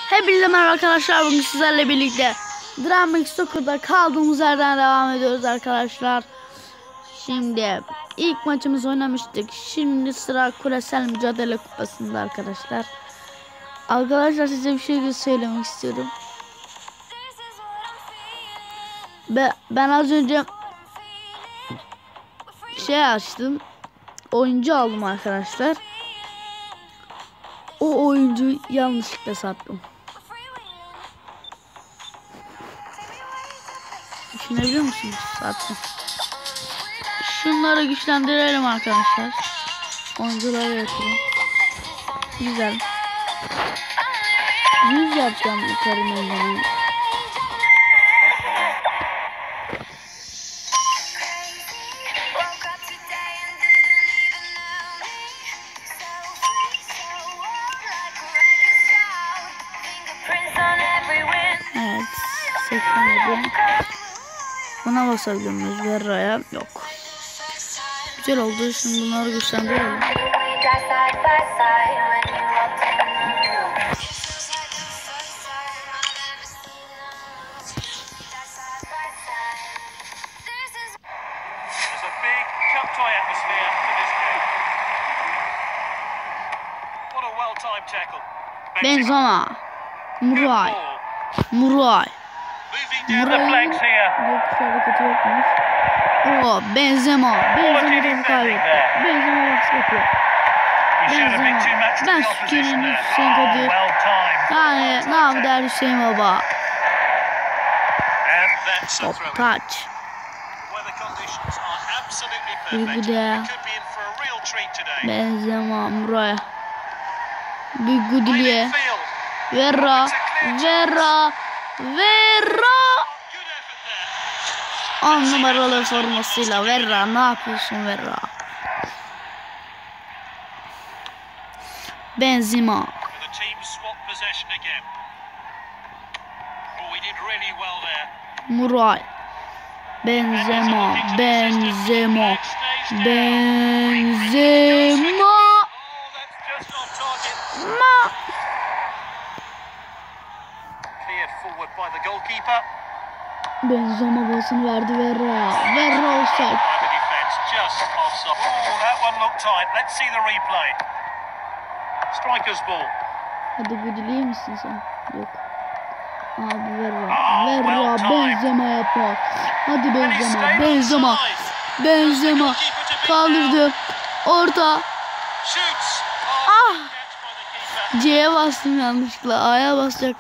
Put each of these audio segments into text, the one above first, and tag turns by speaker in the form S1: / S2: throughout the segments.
S1: Hepinize merhaba arkadaşlar, bugün sizlerle birlikte Drum X Soccer'da kaldığımız yerden devam ediyoruz arkadaşlar. Şimdi ilk maçımızı oynamıştık. Şimdi sıra Küresel Mücadele Kupası'nda arkadaşlar. Arkadaşlar size bir şey söylemek istiyorum. Ben az önce açtım. Oyuncu aldım arkadaşlar. O oyuncuyu yanlışlıkla sattım. Düşünebiliyor musunuz? Sattım. Şunları güçlendirelim arkadaşlar. Oyuncuları yapalım. Güzel. 100 yapacağım yukarı meydanı. Evet. 87. Buna basabiliyor muyuz? Verra'ya yok. Güzel oldu. Şimdi bunları güçlendirelim. Benzema, Muray. Muray'ın hareketi yokmuş. O Benzema'dan kaybetti. Benzema baskı yapıyor. Ben Süker'in Hüseyin Kadir. Yani ne yapar Hüseyin baba? Top kaç. Bigude. Benzema, Muray. Bigude'ye. Verra. 10 numaralı formasıyla Verra, ne yapıyorsun Verra? Benzema. Muray. Benzema. Benzema basını verdi Verra offside. Hadi Gudili'ye misin sen? Yok. Abi Verra Benzema yapar. Hadi Benzema kaldırdı. Orta. C'ye bastım yanlışlıkla. A'ya basacak.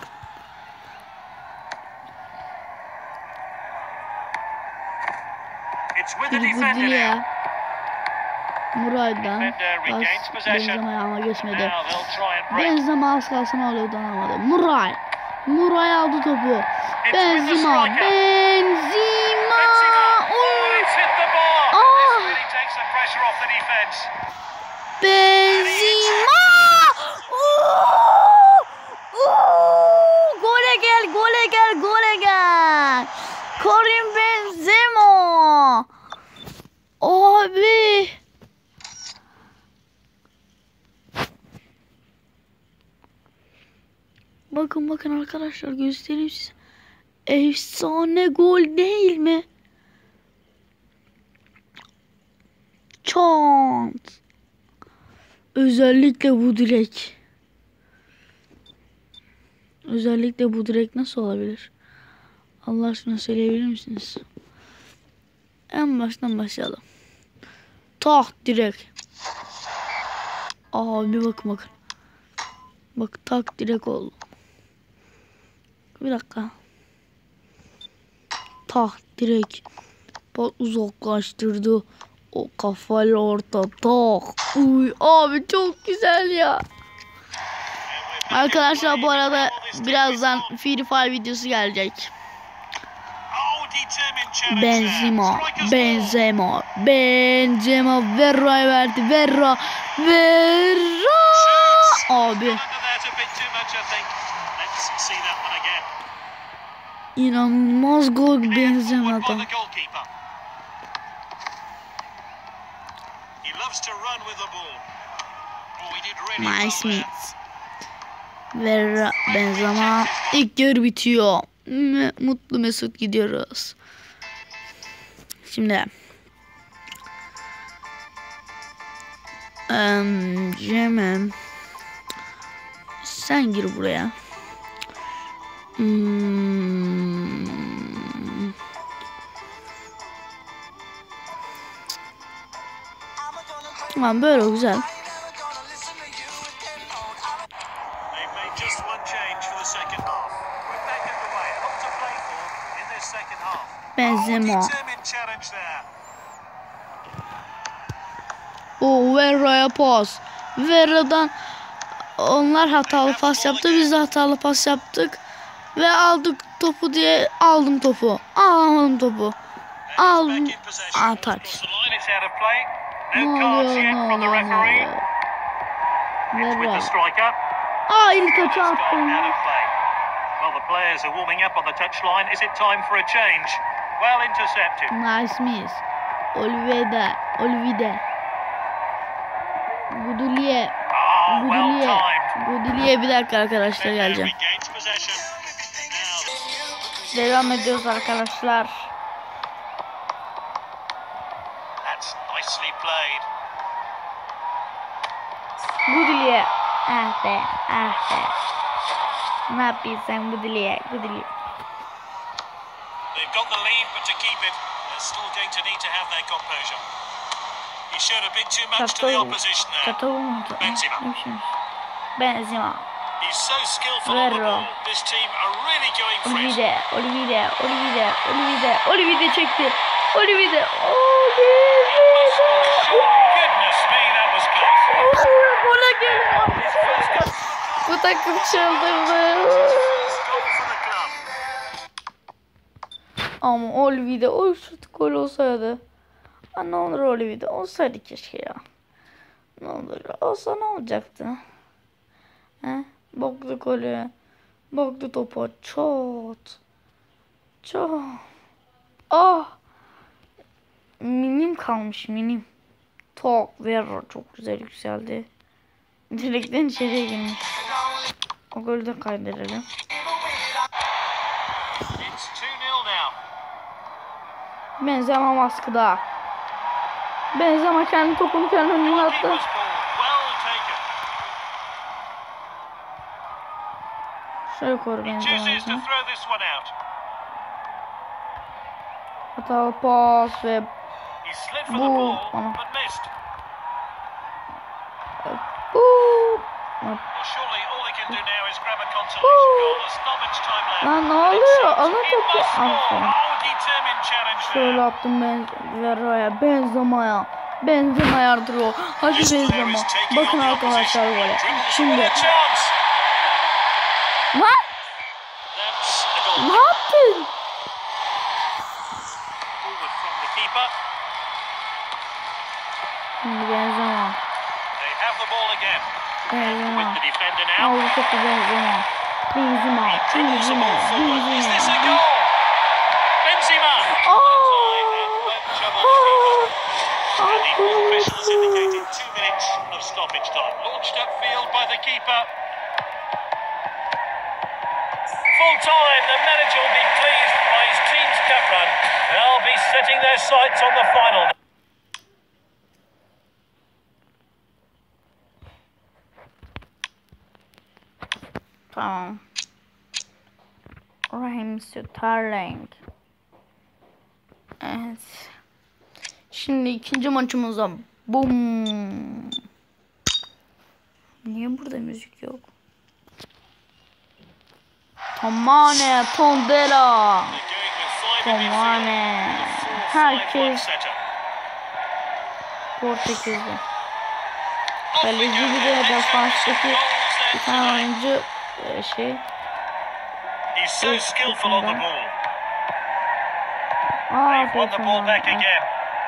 S1: Gudili'ye. Muray'dan Benzema'ya ama geçmedi. Benzema az kalsın oluyordu, anlamadı. Muray aldı topu. Benzema. Gole gel. Karim Benzema. Abi. Bakın arkadaşlar, göstereyim size. Efsane gol değil mi? Çant. Özellikle bu direk nasıl olabilir? Allah aşkına söyleyebilir misiniz? En baştan başlayalım. Direk. Abi bakın. Bak direk oldu. Bir dakika. Direk. Bak uzaklaştırdı. O kafayla orta. Uy abi çok güzel ya. Arkadaşlar bu arada birazdan Free Fire videosu gelecek. Benzema Verra'ya verdi. Verra abi. İnanılmaz gol Benzema'dan. Nice. Ve Benzema ilk yarı bitiyor. Mutlu mesut gidiyoruz. Şimdi Cem'im sen gir buraya. Tamam, böyle güzel. Benzema. Verra'ya pas. Verra'dan onlar hatalı pas yaptı. Biz de hatalı pas yaptık. Ve aldık topu diye aldım topu. Alamadım topu. Aldım. Taç. Ne oluyor? Verra. İlk taçı attım.
S2: Well, the players are warming up on the touchline. Is it time for a change? Well intercepted.
S1: Nice miss. Olvide. Guduliye. Guduliye bir dakika arkadaşlar, geleceğim. Devam ediyoruz arkadaşlar.
S2: That's nicely played.
S1: Guduliye. Ah be. Ne yapıyorsun Guduliye?
S2: They've got the lead, but to keep it, they're still going to need to have their composure. He showed a bit too much to the opposition there.
S1: Benzema.
S2: He's so skillful on the ball. This team are really going for it.
S1: Olvide çekti. Olvide.
S2: Goodness me, that was close.
S1: Gole geliyor. Bu takım çıldırdı. Ama Olvide o şut gol olsaydı. Ne olur Olvide olsaydı keşke ya. Ne olur olsa ne olacaktı? Baktı golü. Baktı topa. Çot. Minim kalmış, minim. Verra çok güzel yükseldi. Direkten içeriye girmiş. O golü de kaydedelim. Benzema baskıda. Benzema kendi topunu kendi önüne attı. Şöyle koru Benzema'yı. Hatalı pas ve bu bana. Lan ne oluyor? Ana topu. Aferin. Şöyle attım Verra'ya. Benzema yardır o. Hadi Benzema. Bakın arkadaşlar böyle. Şimdi. Lan? Ne yaptın? Şimdi Benzema. Aldı topu Benzema.
S2: Full time, the manager will be pleased by his team's cup run. They'll be setting their sights on the final.
S1: Tamam. Raheem Sterling. Evet. Şimdi ikinci maçımıza. Bum. Niye burada müzik yok? Tomane, Tondela. Tomane. Herkes Portekizli. Kaleci bir de defanstaki bir tane oyuncu
S2: He's so skillful on the ball.
S1: They've won the ball back again.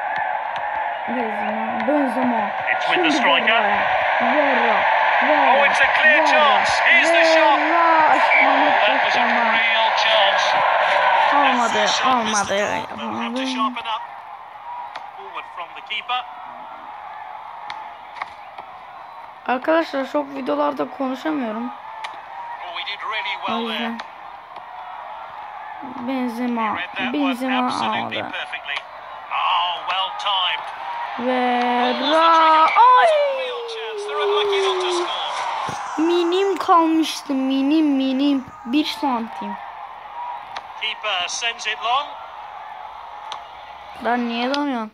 S1: Benzema.
S2: It's with the striker.
S1: Verra.
S2: Oh, it's a clear chance. Here's the shot. That was a real chance.
S1: Olmadı.
S2: They'll have to sharpen up. Forward from the keeper.
S1: Arkadaşlar çok videolarda konuşamıyorum.
S2: he did really
S1: O
S2: well there.
S1: yüzden Benzema
S2: Read that one absolutely
S1: aldı.
S2: perfectly. Oh, well timed.
S1: Ve
S2: Real
S1: ay
S2: chance. They're unlucky not to score.
S1: minim kalmıştı, minim 1 santim.
S2: Keeper sends it long.
S1: Lan niye donuyorsun?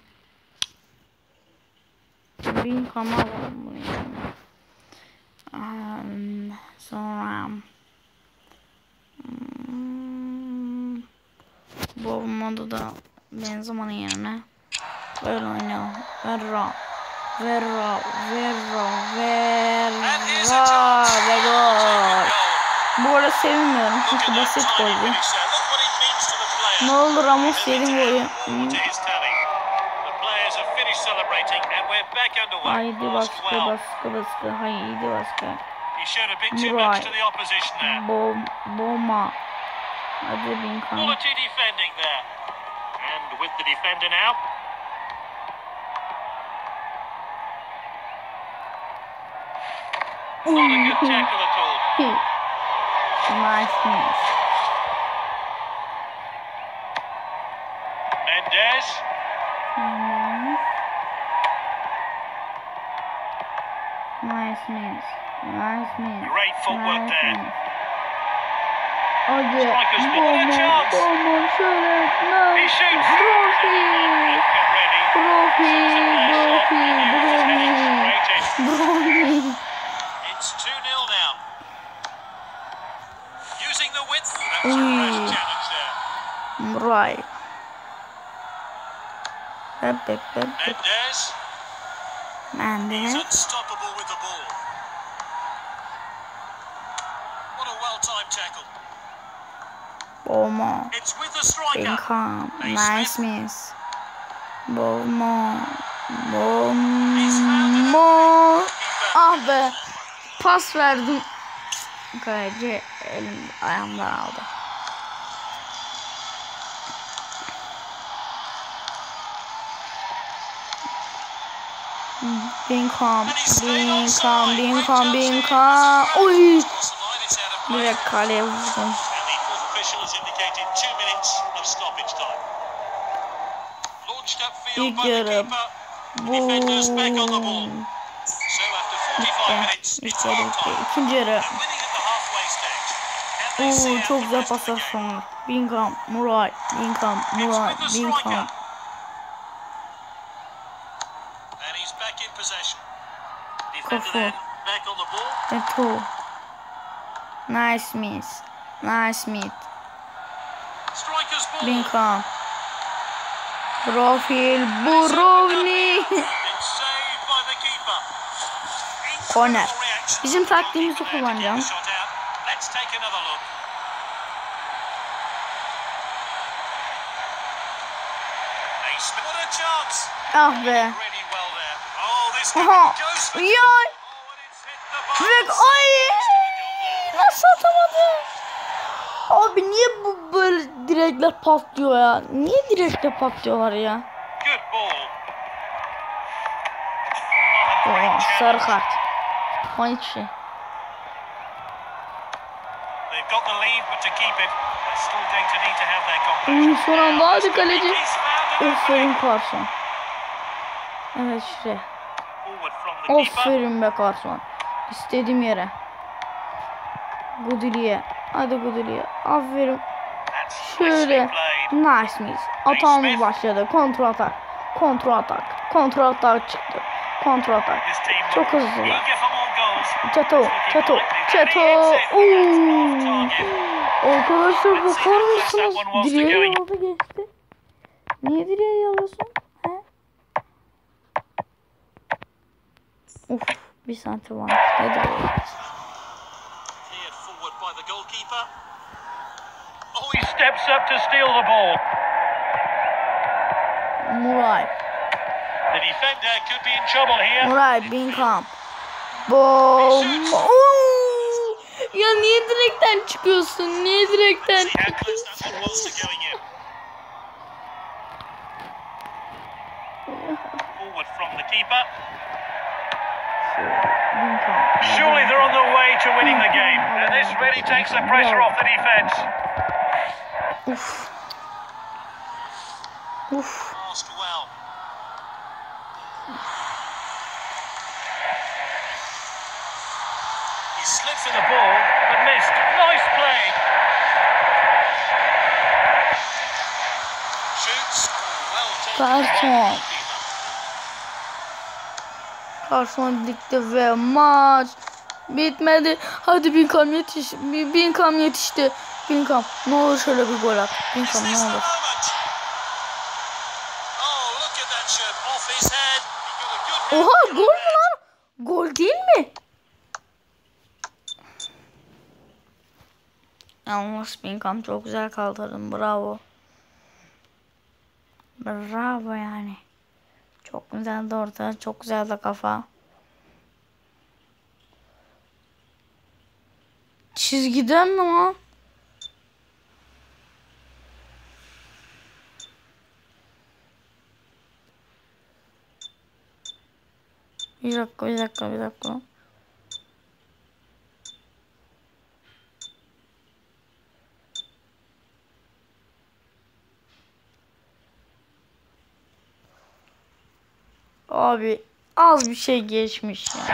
S1: Bin kamera bunu yani. Sonra bu olmadı da Benzema'nın yerine böyle oynayalım. Vera ve gol. Bu arada sevinmiyorum çünkü basit goldü. Ne olur Ramos yedim golü. Haydi baskı. Haydi baskı. Muray. Boma. Hadi Binkan.
S2: Quality defending there. And with the defender now. Not a good tackle at all.
S1: Nice.
S2: Mendes.
S1: Nice.
S2: Great footwork there.
S1: Hadi.
S2: Strikers ball, a chance.
S1: Boma şöyle.
S2: He shoots.
S1: Brofi.
S2: It's 2-0 now. Using the width. That was a rash challenge there.
S1: Right.
S2: Mendes. He's unstoppable with the ball. What a well-timed tackle.
S1: Boma.
S2: It's with the striker.
S1: Binkan. Nice miss. Boma. Ah be. Pas verdim. Kaleci elim ayağımdan aldı. Binkan. Oy. Direkt kaleye vurdum. İlk yarı. İkinci yarı. Çok güzel paslar sonra. Binkan, Muray. Kafu. Eto. Nice miss. Binkan. Profil Burovni. Corner. Bizim taktiğimizi kullanacağım. Ah be. Aha. Ya. Ve ay. Nasıl atamadı? Abi niye bu böyle direkler patlıyor ya? Niye direkler patlıyorlar ya? Sarı kart. Hiçbir şey. Son anda hadi kaleci. Aferin Carson. Evet işte. Aferin be Carson. İstediğim yere. Goodili'ye. Hadi Goodili'ye. Aferin. Şöyle. Nice miss. Atağımız başladı. Kontrol atak çıktı. Çok hızlılar. Çato. Arkadaşlar bakar mısınız? Direğe yolda geçti. Niye direğe yollasın? Uf, 1 santim var. Nedir o?
S2: He steps up to steal the ball.
S1: Muray.
S2: The defender could be in trouble here.
S1: Muray, Binkan. Bom. Ya niye direkten çıkıyorsun?
S2: Forward from the keeper. Surely they're on their way to winning the game. And this This really takes the pressure off the defence.
S1: Uf. Uf.
S2: Passed well. He slipped for the ball but missed. Nice play. Shoots. Well taken.
S1: Karson dikti ve maç bitmedi. Hadi Bingham yetiş. Bingham yetişti. Bingham ne olur şöyle bir gol at. Bingham ne olur. Oha gol mü lan? Gol değil mi? Yalnız Bingham çok güzel kaldırdın. Bravo. Bravo yani. Çok güzel de orta. Çok güzel de kafa. Çizgiden mi lan? Bir dakika. Abi az bir şey geçmiş ya.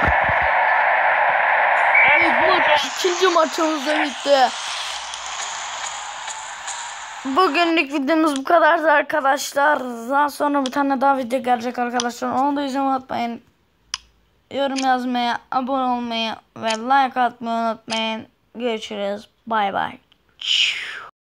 S1: İkinci maçımız da bitti. Bugünlük videomuz bu kadardı arkadaşlar. Daha sonra bir tane daha video gelecek arkadaşlar. Onu da izlemeyi unutmayın. Yorum yazmayı, abone olmayı ve like atmayı unutmayın. Görüşürüz. Bay bay.